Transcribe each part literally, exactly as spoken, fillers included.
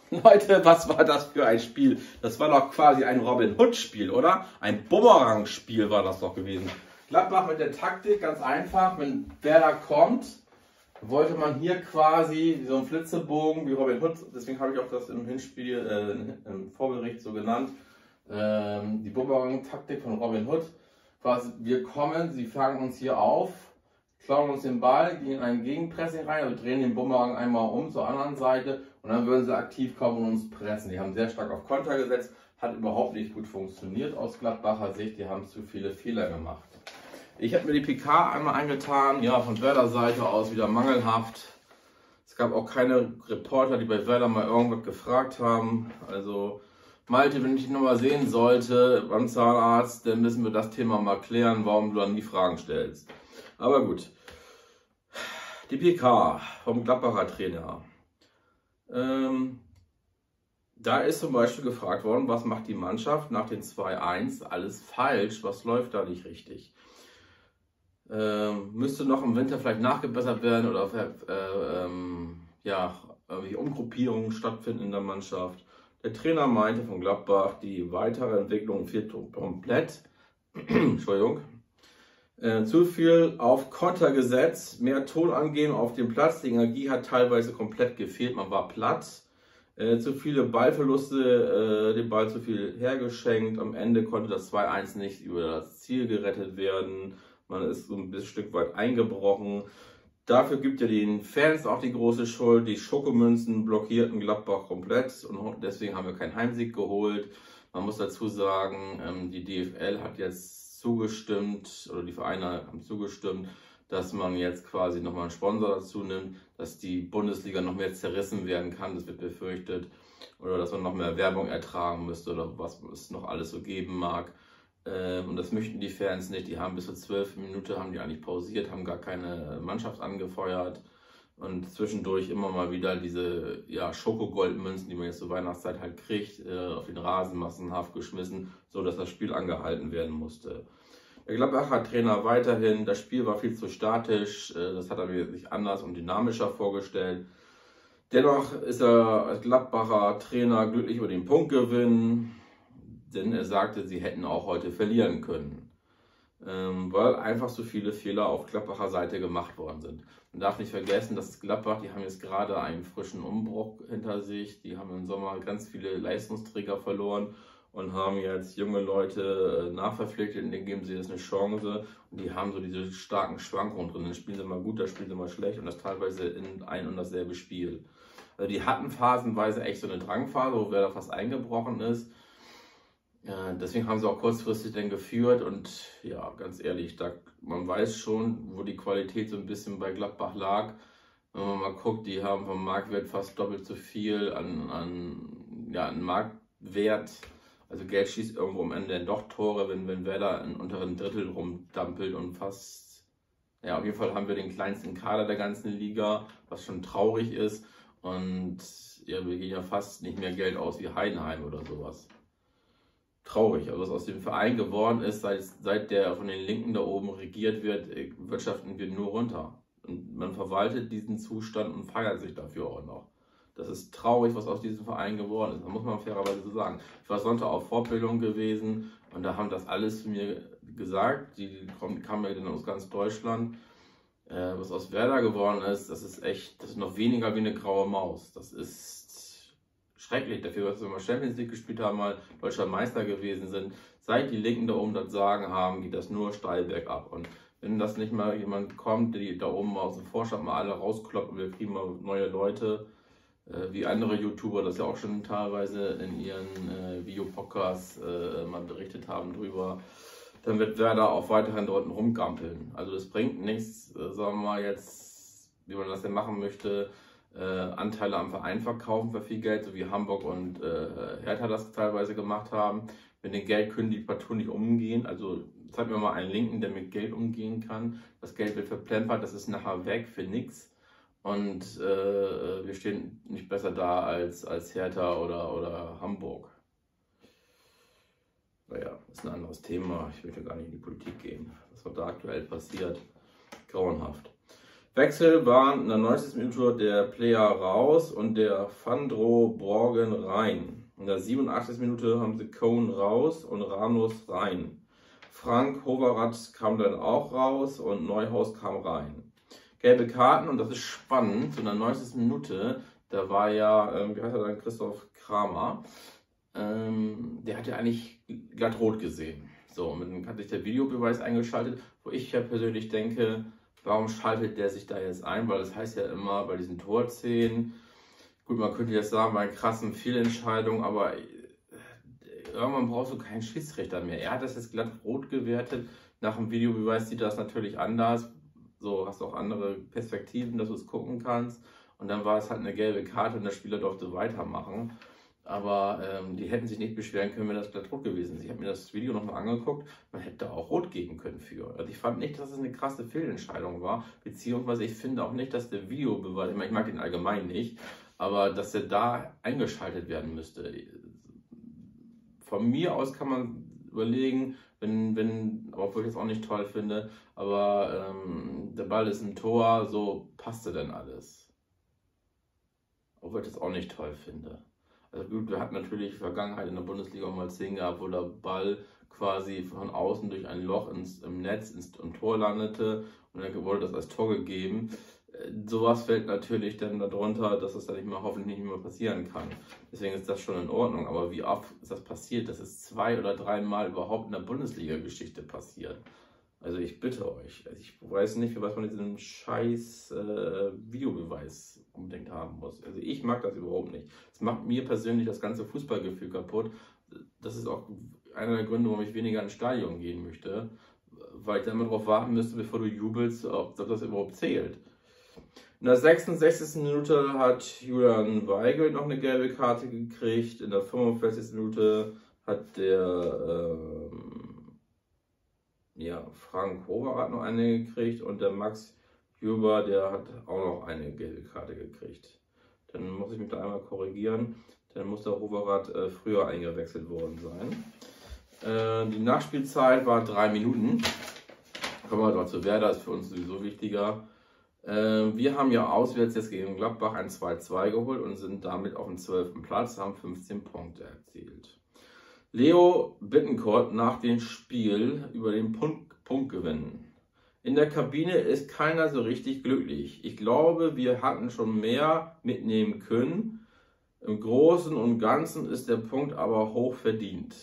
Leute, was war das für ein Spiel? Das war doch quasi ein Robin Hood Spiel, oder? Ein Bumerang Spiel war das doch gewesen. Gladbach mit der Taktik, ganz einfach, wenn Werder kommt, wollte man hier quasi so einen Flitzebogen wie Robin Hood, deswegen habe ich auch das im Hinspiel, äh, im Vorbericht so genannt, ähm, die Bumerang-Taktik von Robin Hood. Quasi, wir kommen, sie fangen uns hier auf, klauen uns den Ball, gehen in ein Gegenpressing rein, also drehen den Bumerang einmal um zur anderen Seite und dann würden sie aktiv kommen und uns pressen. Die haben sehr stark auf Konter gesetzt, hat überhaupt nicht gut funktioniert aus Gladbacher Sicht, die haben zu viele Fehler gemacht. Ich habe mir die P K einmal eingetan, ja, von Werder Seite aus wieder mangelhaft. Es gab auch keine Reporter, die bei Werder mal irgendwas gefragt haben. Also Malte, wenn ich dich nochmal sehen sollte beim Zahnarzt, dann müssen wir das Thema mal klären, warum du dann nie Fragen stellst. Aber gut, die P K vom Gladbacher Trainer. Ähm, da ist zum Beispiel gefragt worden, was macht die Mannschaft nach den zwei eins? Alles falsch, was läuft da nicht richtig? Ähm, müsste noch im Winter vielleicht nachgebessert werden oder äh, ähm, ja, irgendwie Umgruppierungen stattfinden in der Mannschaft. Der Trainer meinte von Gladbach, die weitere Entwicklung fehlt komplett. Entschuldigung. Äh, zu viel auf Konter gesetzt, mehr Ton angeben auf dem Platz. Die Energie hat teilweise komplett gefehlt, man war platt. Äh, zu viele Ballverluste, äh, den Ball zu viel hergeschenkt. Am Ende konnte das zwei eins nicht über das Ziel gerettet werden. Man ist so ein bisschen Stück weit eingebrochen. Dafür gibt ja den Fans auch die große Schuld. Die Schokomünzen blockierten Gladbach komplett und deswegen haben wir keinen Heimsieg geholt. Man muss dazu sagen, die D F L hat jetzt zugestimmt, oder die Vereine haben zugestimmt, dass man jetzt quasi nochmal einen Sponsor dazu nimmt, dass die Bundesliga noch mehr zerrissen werden kann, das wird befürchtet. Oder dass man noch mehr Werbung ertragen müsste oder was es noch alles so geben mag. Und das möchten die Fans nicht. Die haben bis zur zwölften Minute haben die eigentlich pausiert, haben gar keine Mannschaft angefeuert. Und zwischendurch immer mal wieder diese ja, Schokogoldmünzen, die man jetzt zur Weihnachtszeit halt kriegt, auf den Rasen massenhaft geschmissen, so dass das Spiel angehalten werden musste. Der Gladbacher Trainer weiterhin, das Spiel war viel zu statisch, das hat er sich anders und dynamischer vorgestellt. Dennoch ist er als Gladbacher Trainer glücklich über den Punktgewinn. Denn er sagte, sie hätten auch heute verlieren können, ähm, weil einfach so viele Fehler auf Gladbacher Seite gemacht worden sind. Man darf nicht vergessen, dass Gladbach, die haben jetzt gerade einen frischen Umbruch hinter sich, die haben im Sommer ganz viele Leistungsträger verloren und haben jetzt junge Leute äh, nachverpflichtet, und denen geben sie jetzt eine Chance und die haben so diese starken Schwankungen drin. Dann spielen sie mal gut, dann spielen sie mal schlecht und das teilweise in ein und dasselbe Spiel. Also die hatten phasenweise echt so eine Drangphase, wo Werder fast eingebrochen ist. Ja, deswegen haben sie auch kurzfristig dann geführt und ja, ganz ehrlich, da, man weiß schon, wo die Qualität so ein bisschen bei Gladbach lag. Wenn man mal guckt, die haben vom Marktwert fast doppelt so viel an, an, ja, an Marktwert. Also Geld schießt irgendwo am Ende dann doch Tore, wenn, wenn Werder im unteren Drittel rumdampelt und fast, ja, auf jeden Fall haben wir den kleinsten Kader der ganzen Liga, was schon traurig ist. Und ja, wir gehen ja fast nicht mehr Geld aus wie Heidenheim oder sowas. Traurig, also was aus dem Verein geworden ist, seit, seit der von den Linken da oben regiert wird, wirtschaften wir nur runter. Und man verwaltet diesen Zustand und feiert sich dafür auch noch. Das ist traurig, was aus diesem Verein geworden ist. Da muss man fairerweise so sagen. Ich war Sonntag auf Fortbildung gewesen und da haben das alles zu mir gesagt. Die kamen ja dann aus ganz Deutschland. Äh, was aus Werder geworden ist, das ist echt, das ist noch weniger wie eine graue Maus. Das ist schrecklich dafür, dass wir mal Champions League gespielt haben, mal deutscher Meister gewesen sind. Seit die Linken da oben das Sagen haben, geht das nur steil bergab. Und wenn das nicht mal jemand kommt, der da oben mal aus dem Vorstand mal alle rauskloppt und wir kriegen mal neue Leute, äh, wie andere YouTuber das ja auch schon teilweise in ihren äh, Videopodcasts äh, mal berichtet haben drüber, dann wird Werder auch weiterhin dort rumgampeln. Also das bringt nichts, äh, sagen wir mal jetzt, wie man das denn machen möchte, Äh, Anteile am Verein verkaufen für viel Geld, so wie Hamburg und äh, Hertha das teilweise gemacht haben. Mit dem Geld können die partout nicht umgehen. Also zeig mir mal einen Linken, der mit Geld umgehen kann. Das Geld wird verplempert, das ist nachher weg für nichts. Und äh, wir stehen nicht besser da als, als Hertha oder, oder Hamburg. Naja, das ist ein anderes Thema. Ich möchte gar nicht in die Politik gehen. Was da aktuell passiert, grauenhaft. Wechsel waren in der neunzigsten Minute der Player raus und der Fandro Borgen rein. In der siebenundachtzigsten Minute haben sie Cohn raus und Ranus rein. Frank Hoverath kam dann auch raus und Neuhaus kam rein. Gelbe Karten, und das ist spannend, in der neunzigsten Minute, da war ja, äh, wie heißt er dann, Christoph Kramer, ähm, der hat ja eigentlich glatt rot gesehen. So, und dann hat sich der Videobeweis eingeschaltet, wo ich ja persönlich denke, warum schaltet der sich da jetzt ein? Weil das heißt ja immer bei diesen Torszenen, gut, man könnte jetzt sagen, bei krassen Fehlentscheidungen, aber irgendwann brauchst du keinen Schiedsrichter mehr. Er hat das jetzt glatt rot gewertet. Nach dem Videobeweis sieht das natürlich anders. So hast du auch andere Perspektiven, dass du es gucken kannst. Und dann war es halt eine gelbe Karte und der Spieler durfte weitermachen. Aber ähm, die hätten sich nicht beschweren können, wenn das glatt rot gewesen ist. Ich habe mir das Video nochmal angeguckt, man hätte auch rot geben können für. Also ich fand nicht, dass es eine krasse Fehlentscheidung war, beziehungsweise ich finde auch nicht, dass der Videobeweis, ich, meine, ich mag den allgemein nicht, aber dass er da eingeschaltet werden müsste. Von mir aus kann man überlegen, wenn, wenn, obwohl ich das auch nicht toll finde, aber ähm, der Ball ist ein Tor, so passte denn alles. Obwohl ich das auch nicht toll finde. Also gut, wir hatten natürlich Vergangenheit in der Bundesliga mal Szenen gehabt, wo der Ball quasi von außen durch ein Loch ins, im Netz ins im Tor landete und dann wurde das als Tor gegeben. Sowas fällt natürlich dann darunter, dass es dann nicht mehr, hoffentlich nicht mehr passieren kann. Deswegen ist das schon in Ordnung. Aber wie oft ist das passiert? Das ist zwei oder dreimal überhaupt in der Bundesliga-Geschichte passiert. Also ich bitte euch. Also ich weiß nicht, für was man diesen scheiß äh, Videobeweis unbedingt haben muss. Also ich mag das überhaupt nicht. Es macht mir persönlich das ganze Fußballgefühl kaputt. Das ist auch einer der Gründe, warum ich weniger ins Stadion gehen möchte. Weil ich dann immer darauf warten müsste, bevor du jubelst, ob das überhaupt zählt. In der sechsundsechzigsten Minute hat Julian Weigl noch eine gelbe Karte gekriegt. In der fünfundvierzigsten Minute hat der ähm, ja, Frank Hoverath noch eine gekriegt und der Max Juber, der hat auch noch eine gelbe Karte gekriegt. Dann muss ich mich da einmal korrigieren. Dann muss der Hoverath äh, früher eingewechselt worden sein. Äh, die Nachspielzeit war drei Minuten. Kommen wir dazu. Werder ist für uns sowieso wichtiger. Wir haben ja auswärts jetzt gegen Gladbach ein zwei zwei geholt und sind damit auf dem zwölften Platz, haben fünfzehn Punkte erzielt. Leo Bittencourt nach dem Spiel über den Punkt, Punktgewinn. In der Kabine ist keiner so richtig glücklich. Ich glaube, wir hatten schon mehr mitnehmen können. Im Großen und Ganzen ist der Punkt aber hoch verdient.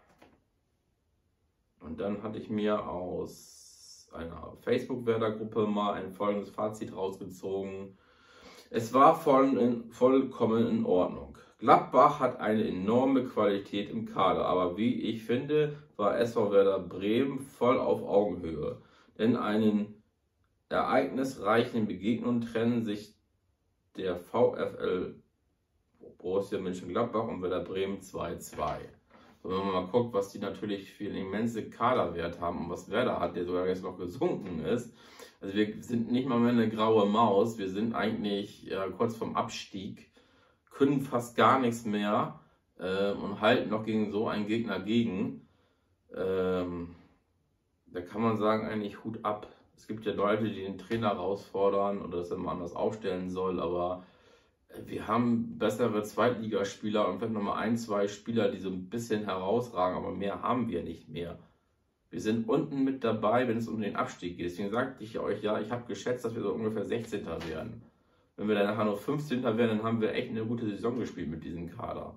Und dann hatte ich mir aus einer Facebook-Werder-Gruppe mal ein folgendes Fazit rausgezogen. Es war voll in, vollkommen in Ordnung. Gladbach hat eine enorme Qualität im Kader, aber wie ich finde, war S V Werder Bremen voll auf Augenhöhe. Denn einen ereignisreichen Begegnungen trennen sich der VfL Borussia Mönchengladbach und Werder Bremen zwei zwei. Und wenn man mal guckt, was die natürlich für einen immense Kaderwert haben und was Werder hat, der sogar jetzt noch gesunken ist. Also wir sind nicht mal mehr eine graue Maus, wir sind eigentlich ja, kurz vorm Abstieg, können fast gar nichts mehr äh, und halten noch gegen so einen Gegner gegen. Ähm, da kann man sagen, eigentlich Hut ab. Es gibt ja Leute, die den Trainer herausfordern oder dass er mal anders aufstellen soll, aber wir haben bessere Zweitligaspieler und vielleicht nochmal ein, zwei Spieler, die so ein bisschen herausragen, aber mehr haben wir nicht mehr. Wir sind unten mit dabei, wenn es um den Abstieg geht. Deswegen sagte ich euch, ja, ich habe geschätzt, dass wir so ungefähr sechzehnter werden. Wenn wir dann nachher nur fünfzehnter werden, dann haben wir echt eine gute Saison gespielt mit diesem Kader.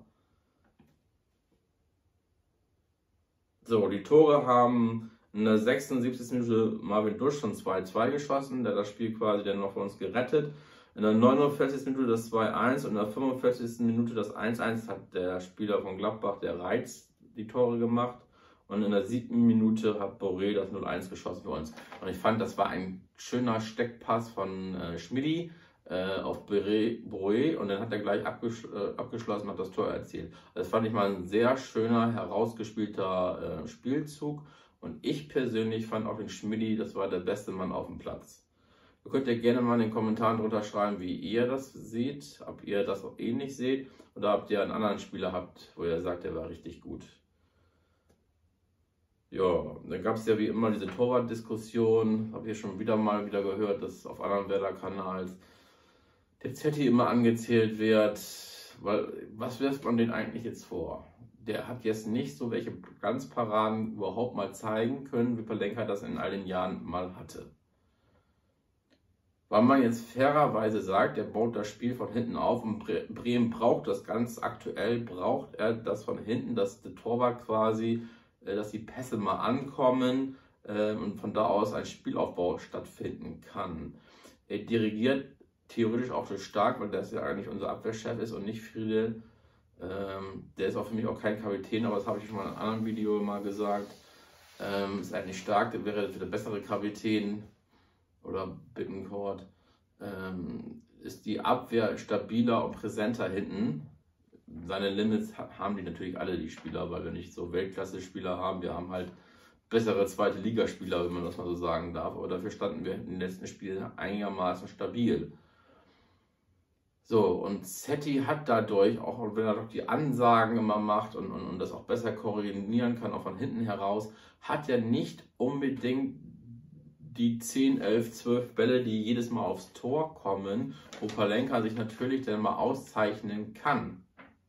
So, die Tore haben in der sechsundsiebzigsten Minute Marvin Dusch schon zwei zwei geschossen, der das Spiel quasi dann noch für uns gerettet. In der neunundvierzigsten Minute das zwei eins und in der fünfundvierzigsten Minute das eins eins hat der Spieler von Gladbach, der Reitz, die Tore gemacht. Und in der siebten Minute hat Boré das null eins geschossen für uns. Und ich fand, das war ein schöner Steckpass von äh, Schmidi äh, auf Boré und dann hat er gleich abgesch äh, abgeschlossen und hat das Tor erzielt. Das fand ich mal ein sehr schöner, herausgespielter äh, Spielzug. Und ich persönlich fand auch den Schmidi, das war der beste Mann auf dem Platz. Ihr könnt ja gerne mal in den Kommentaren drunter schreiben, wie ihr das seht, ob ihr das auch ähnlich seht oder ob ihr einen anderen Spieler habt, wo ihr sagt, der war richtig gut. Ja, dann gab es ja wie immer diese Torwart-Diskussion, habe ich schon wieder mal wieder gehört, dass auf anderen Werder-Kanals der Zetti immer angezählt wird, weil was wirft man den eigentlich jetzt vor? Der hat jetzt nicht so welche Glanzparaden überhaupt mal zeigen können, wie Palencia das in all den Jahren mal hatte. Weil man jetzt fairerweise sagt, er baut das Spiel von hinten auf und Bremen braucht das ganz aktuell, braucht er das von hinten, dass der Torwart quasi, dass die Pässe mal ankommen und von da aus ein Spielaufbau stattfinden kann. Er dirigiert theoretisch auch so stark, weil das ja eigentlich unser Abwehrchef ist und nicht Friedel. Der ist auch für mich auch kein Kapitän, aber das habe ich schon mal in einem anderen Video mal gesagt. Ist eigentlich stark, der wäre der bessere Kapitän. Oder Bittencourt, ähm, ist die Abwehr stabiler und präsenter hinten. Seine Limits haben die natürlich alle, die Spieler, weil wir nicht so Weltklasse-Spieler haben. Wir haben halt bessere zweite Ligaspieler, wenn man das mal so sagen darf. Aber dafür standen wir in den letzten Spielen einigermaßen stabil. So, und Zetti hat dadurch, auch wenn er doch die Ansagen immer macht und, und, und das auch besser koordinieren kann, auch von hinten heraus, hat er nicht unbedingt die zehn, elf, zwölf Bälle, die jedes Mal aufs Tor kommen, wo Palencia sich natürlich dann mal auszeichnen kann.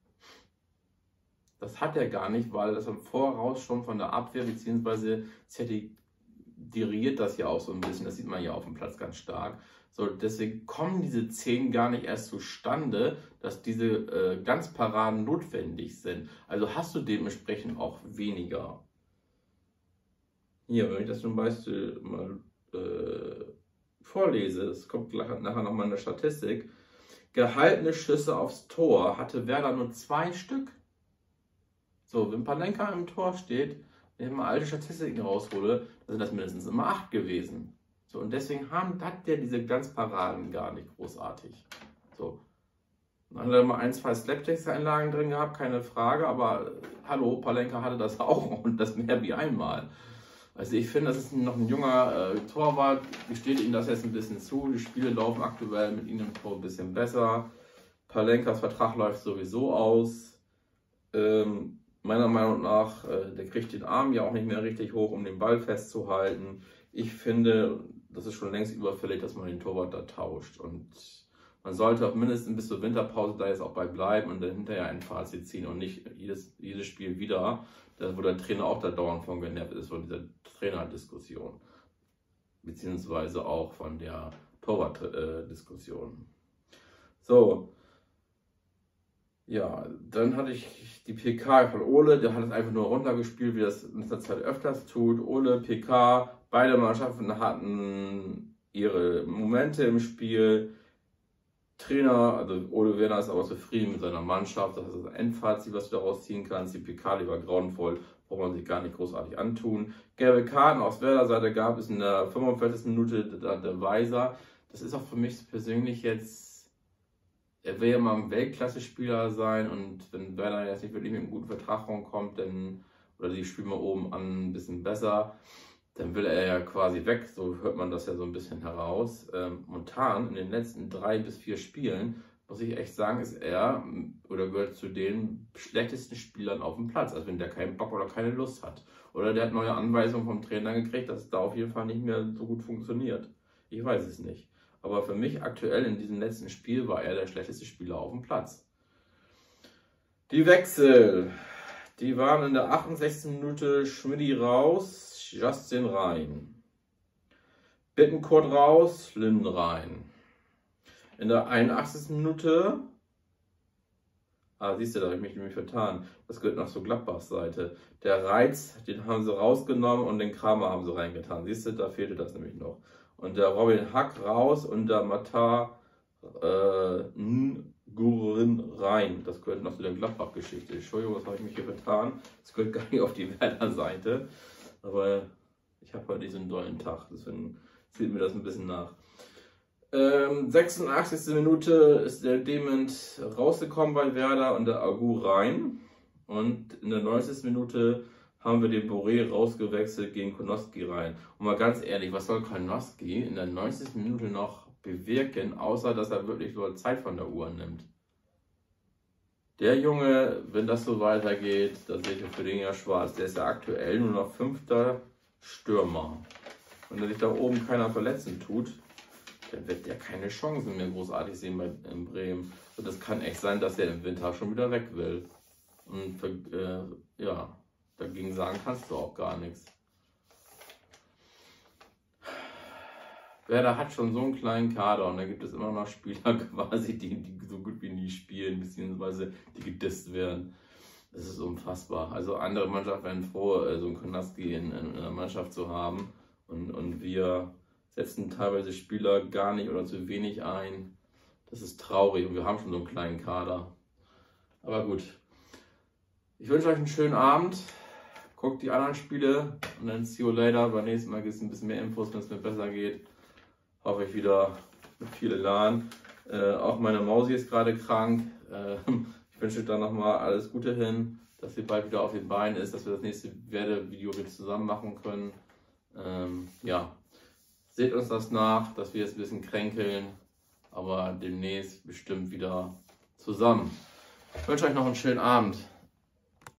Das hat er gar nicht, weil das im Voraus schon von der Abwehr, beziehungsweise Zetti dirigiert das ja auch so ein bisschen, das sieht man ja auf dem Platz ganz stark. So, deswegen kommen diese zehn gar nicht erst zustande, dass diese äh, Ganzparaden notwendig sind. Also hast du dementsprechend auch weniger. Hier, wenn ich das zum Beispiel mal äh, vorlese, das kommt nachher nochmal in der Statistik, gehaltene Schüsse aufs Tor hatte Werder nur zwei Stück. So, wenn Palencia im Tor steht, wenn ich mal alte Statistiken raushole, dann sind das mindestens immer acht gewesen. So, und deswegen haben, hat der diese Glanzparaden gar nicht großartig. So. Dann hat er mal ein, zwei Slaptext-Einlagen drin gehabt, keine Frage, aber hallo, Palencia hatte das auch und das mehr wie einmal. Also ich finde, das ist noch ein junger äh, Torwart, ich stehe ihm das jetzt ein bisschen zu, die Spiele laufen aktuell mit ihm im Tor ein bisschen besser. Palencias Vertrag läuft sowieso aus. Ähm, meiner Meinung nach, äh, der kriegt den Arm ja auch nicht mehr richtig hoch, um den Ball festzuhalten. Ich finde, das ist schon längst überfällig, dass man den Torwart da tauscht. Und man sollte auch mindestens bis zur Winterpause da jetzt auch bei bleiben und dann hinterher ein Fazit ziehen und nicht jedes, jedes Spiel wieder, wo der Trainer auch da dauernd von genervt ist, von dieser Trainerdiskussion. Beziehungsweise auch von der Torwart-Diskussion. So. Ja, dann hatte ich die P K von Ole, der hat es einfach nur runtergespielt, wie das in letzter Zeit öfters tut. Ole, P K, beide Mannschaften hatten ihre Momente im Spiel. Trainer, also Ole Werner ist aber zufrieden mit seiner Mannschaft, das ist das Endfazit, was du daraus ziehen kannst. Die P K, die war grauenvoll, braucht man sich gar nicht großartig antun. Gelbe Karten aus Werder Seite gab es in der fünfundvierzigsten Minute der, der Weiser. Das ist auch für mich persönlich jetzt, er will ja mal ein Weltklasse-Spieler sein und wenn Werder jetzt nicht wirklich mit einem guten Vertrag rumkommt, dann, oder die spielen mal oben an ein bisschen besser, dann will er ja quasi weg, so hört man das ja so ein bisschen heraus. Ähm, momentan, in den letzten drei bis vier Spielen, muss ich echt sagen, ist er oder gehört zu den schlechtesten Spielern auf dem Platz. Also wenn der keinen Bock oder keine Lust hat. Oder der hat neue Anweisungen vom Trainer gekriegt, dass es da auf jeden Fall nicht mehr so gut funktioniert. Ich weiß es nicht. Aber für mich aktuell in diesem letzten Spiel war er der schlechteste Spieler auf dem Platz. Die Wechsel. Die waren in der achtundsechzigsten Minute Schmidti raus, Justin rein. Bittencourt raus, Linden rein. In der einundachtzigsten Minute, ah siehst du, da habe ich mich nämlich vertan, das gehört noch zur Gladbachs Seite. Der Reiz, den haben sie rausgenommen und den Kramer haben sie reingetan. Siehst du, da fehlte das nämlich noch. Und der Robin Hack raus und der Matar äh, Nguyen rein. Das gehört noch zu der Gladbach-Geschichte. Entschuldigung, das habe ich mich hier vertan. Das gehört gar nicht auf die Werder-Seite. Aber ich habe heute diesen dollen Tag, deswegen zieht mir das ein bisschen nach. Ähm, sechsundachtzigste Minute ist der Dement rausgekommen bei Werder und der Agu rein. Und in der neunzigsten Minute haben wir den Boré rausgewechselt gegen Konoski rein. Und mal ganz ehrlich, was soll Konoski in der neunzigsten Minute noch bewirken, außer dass er wirklich nur Zeit von der Uhr nimmt? Der Junge, wenn das so weitergeht, da seht ihr für den ja schwarz. Der ist ja aktuell nur noch fünfter Stürmer. Und wenn sich da oben keiner verletzen tut, dann wird der keine Chancen mehr großartig sehen bei, in Bremen. Und das kann echt sein, dass er im Winter schon wieder weg will. Und äh, ja, dagegen sagen kannst du auch gar nichts. Werder hat schon so einen kleinen Kader und da gibt es immer noch Spieler quasi, die, die so gut wie nie spielen, beziehungsweise die gedisst werden. Das ist unfassbar. Also andere Mannschaften wären froh, so einen Konaski in, in einer Mannschaft zu haben. Und, und wir setzen teilweise Spieler gar nicht oder zu wenig ein. Das ist traurig und wir haben schon so einen kleinen Kader. Aber gut. Ich wünsche euch einen schönen Abend. Guckt die anderen Spiele und dann see you later. Beim nächsten Mal gibt es ein bisschen mehr Infos, wenn es mir besser geht. Hoffe ich wieder mit viel Elan. Äh, auch meine Mausi ist gerade krank. Äh, ich wünsche euch da nochmal alles Gute hin, dass sie bald wieder auf den Beinen ist, dass wir das nächste Werder-Video wieder zusammen machen können. Ähm, ja, seht uns das nach, dass wir jetzt ein bisschen kränkeln, aber demnächst bestimmt wieder zusammen. Ich wünsche euch noch einen schönen Abend.